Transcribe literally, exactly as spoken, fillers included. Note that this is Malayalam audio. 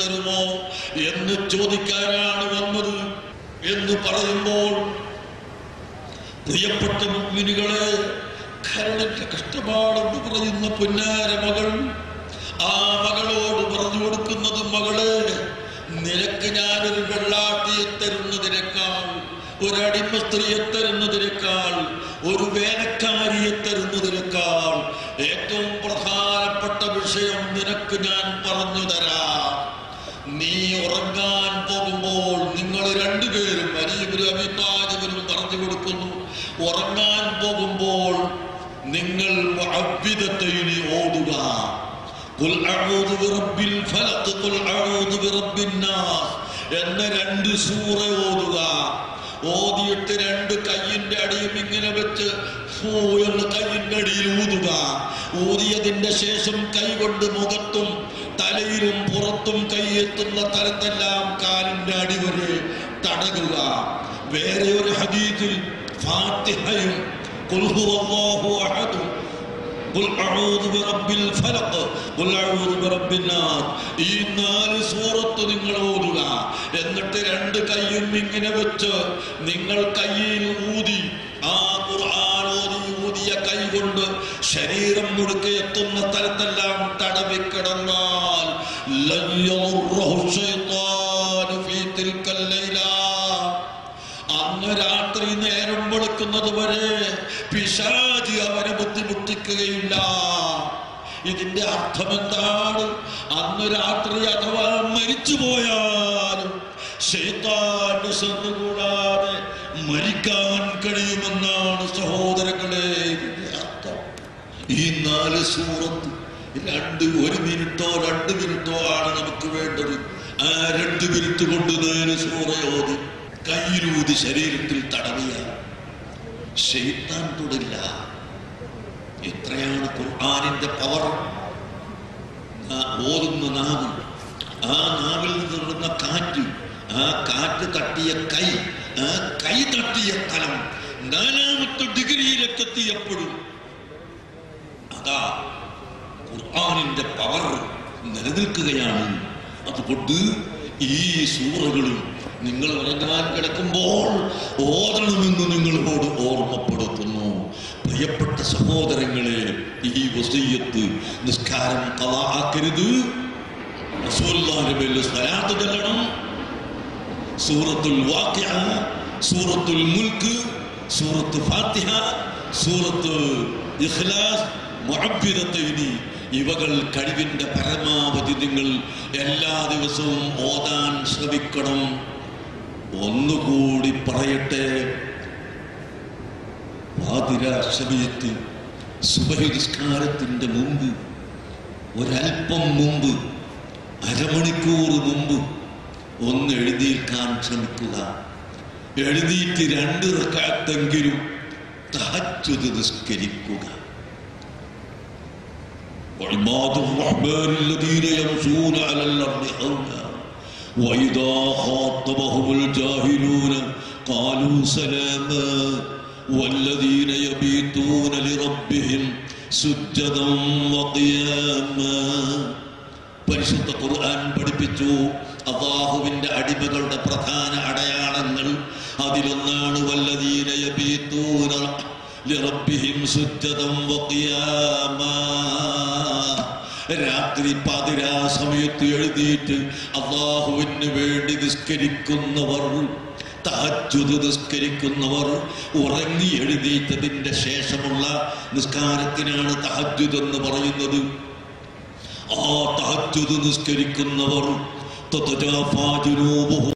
തരുമോ എന്ന് ചോദിക്കാനാണ് വന്നത് എന്ന് പറയുമ്പോൾ, പ്രിയപ്പെട്ട മുഅ്മിനുകളെ, കരളിന്റെ കഷ്ടപ്പാടെന്ന് പറയുന്ന പുന്നാര മകൾ ആ മകളോട് പറഞ്ഞു കൊടുക്കുന്നത്, മകളെ, നിനക്ക് ഞാനൊരു വെള്ളാട്ടിയെ തരുന്നതിനേക്കാൾ, ഒരടിമ സ്ത്രീയെ തരുന്നതിനേക്കാൾ, ഒരു വേലക്കാരിയെ തരുന്നതിനേക്കാൾ ഏറ്റവും പ്രധാനപ്പെട്ട വിഷയം നിനക്ക് ഞാൻ പറഞ്ഞു തരാം. നീ ഉറങ്ങാൻ പോകുമ്പോൾ, നിങ്ങൾ രണ്ടുപേരും, അലിയും അബീ താലിബും പറഞ്ഞു കൊടുക്കുന്നു, ഉറങ്ങാൻ പോകുമ്പോൾ നിങ്ങൾ മുഅവ്വിദത്തൈനി ഓതുക. ഖുൽ അഊദു ബിറബ്ബിൽ ഫലഖ്, ഖുൽ അഊദു ബിറബ്ബിൻ നാസ് എന്ന രണ്ട് സൂറ ഓതുക. ഓതിയിട്ട് രണ്ട് കയ്യിന്റെ അടിയും ഇങ്ങനെ വെച്ച് ഫൂ എന്ന് കയ്യിന്റെ അടിയിൽ ഊതുക. ഊതിയതിന്റെ ശേഷം കൈകൊണ്ട് മുഖത്തും തലയിലും പുറത്തും കൈയെത്തുന്ന തരത്തെല്ലാം കാലിന്റെ അടി വരെ തടകുക. വേറെ ഒരു ഹദീസിൽ ഫാത്തിഹയും ഖുൽ ഹുവല്ലാഹു അഹദ്, ഖുൽ അഊദു ബിറബ്ബിൽ ഫലഖ്, ഖുൽ അഊദു ബിറബ്ബിൻ നാസ് ഈ നാല് സൂറത്ത് നിങ്ങൾ ഓതുക. എന്നിട്ട് രണ്ട് കൈയും ഇങ്ങനെ വെച്ച് നിങ്ങൾ കയ്യിൽ ഊതി, ആ ഖുർആൻ ഓതി ഊതിയ കൈ കൊണ്ട് ശരീരം മുഴുക്കെ എത്തുന്ന സ്ഥലത്തെല്ലാം തടവിക്കിടന്നാൽ ലൻ യദുറഹു ശൈത്താനു ഫീ തിൽക്കൽ ലൈല, അന്ന് രാത്രി നേരം വെളുക്കുന്നത് വരെ പിശാച് അവനെ ബുദ്ധിമുട്ടിക്കുകയില്ല. ഇതിന്റെ അർത്ഥം എന്താണ്? അന്ന് രാത്രി അഥവാ മരിച്ചുപോയാലും ശൈത്താന്റെ ശ്രദ്ധ കൂടാതെ മരിക്കാൻ കഴിയുമെന്നാണ് സഹോദരങ്ങളെ ഇതിന്റെ അർത്ഥം. ഈ നാല് സൂറത്ത് രണ്ട് ഒരു മിനിറ്റോ രണ്ട് മിനിറ്റോ ആണ് നമുക്ക് വേണ്ടത്. ആ രണ്ട് മിനിറ്റ് കൊണ്ട് നാല് സൂറ ഓതി കയ്യിലൂതി ശരീരത്തിൽ തടവിയ ശൈത്താൻ തൊടില്ല. എത്രയാണ് ഖുർആനിന്റെ പവർ! ഓതുന്ന നാവ്, ആ നാവിൽ നിന്നിടുന്ന കാറ്റ്, ആ കാറ്റ് തട്ടിയ കൈ, ആ കൈ തട്ടിയ സ്ഥലം നാലാമത്തെ ഡിഗ്രിയിലേക്ക് എത്തിയപ്പോഴും അതാ ഖുർആനിന്റെ പവർ നിലനിൽക്കുകയാണ്. അതുകൊണ്ട് ഈ സൂറകളും നിങ്ങൾ ഉറങ്ങാൻ കിടക്കുമ്പോൾ ഓതണമെന്ന് നിങ്ങളോട് ഓർമ്മപ്പെടുത്തുന്നു. പ്രിയപ്പെട്ട സഹോദരങ്ങളെ, ഈ വസിയ്യത്ത്, നിസ്കാരം ഖളാ ആക്കരുത്. റസൂലുള്ളാഹിന്റെ പേരിൽ സ്വലാത്ത് ചൊല്ലണം. സൂറത്തുൽ വാഖിഅ, സൂറത്തുൽ മുൽക്ക്, സൂറത്ത് ഫാത്തിഹ, സൂറത്ത് ഇഖ്ലാസ്, മുഅവ്വിദത്തൈനി ഇവകൾ കഴിവിന്റെ പരമാവധി നിങ്ങൾ എല്ലാ ദിവസവും ഓതാൻ ശ്രമിക്കണം. ഒന്നുകൂടി പറയട്ടെ, പാതിരാ സമയത്ത് സുബഹി നിസ്കാരത്തിന്റെ മുമ്പ്, ഒരൽപ്പം മുമ്പ്, അരമണിക്കൂർ മുമ്പ് ഒന്ന് എഴുന്നേൽക്കാൻ ശ്രമിക്കുക. എഴുന്നേറ്റ് രണ്ട് റക്അത്തെങ്കിലും തഹജ്ജുദ് നിസ്കരിക്കുക. وعباد الرحمن الذين يمشون على الأرض هونا وإذا خاطبهم الجاهلون قالوا سلاما والذين يبيتون لربهم سجدا وقياما. പരിശുദ്ധ ഖുർആൻ പഠിപ്പിച്ചു അല്ലാഹുവിന്റെ അടിമകളുടെ പ്രധാന അടയാളങ്ങൾ. അതിലൊന്നാണ് വല്ലദീന യബീതൂന ലിറബ്ബിഹിം സുജ്ജദൻ വഖിയാമാ. രാത്രി പാതിരാ സമയത്ത് എഴുന്നേറ്റ് അല്ലാഹുവിന് വേണ്ടി നിസ്കരിക്കുന്നവർ, തഹജ്ജുദ് നിസ്കരിക്കുന്നവർ, ഉറങ്ങി എഴുന്നേറ്റതിന്റെ ശേഷമുള്ള നിസ്കാരത്തിനാണ് തഹജ്ജുദ് എന്ന് പറയുന്നത്. ആ തഹജ്ജുദ് നിസ്കരിക്കുന്നവർ തതജാഫാ ജുനൂബുഹും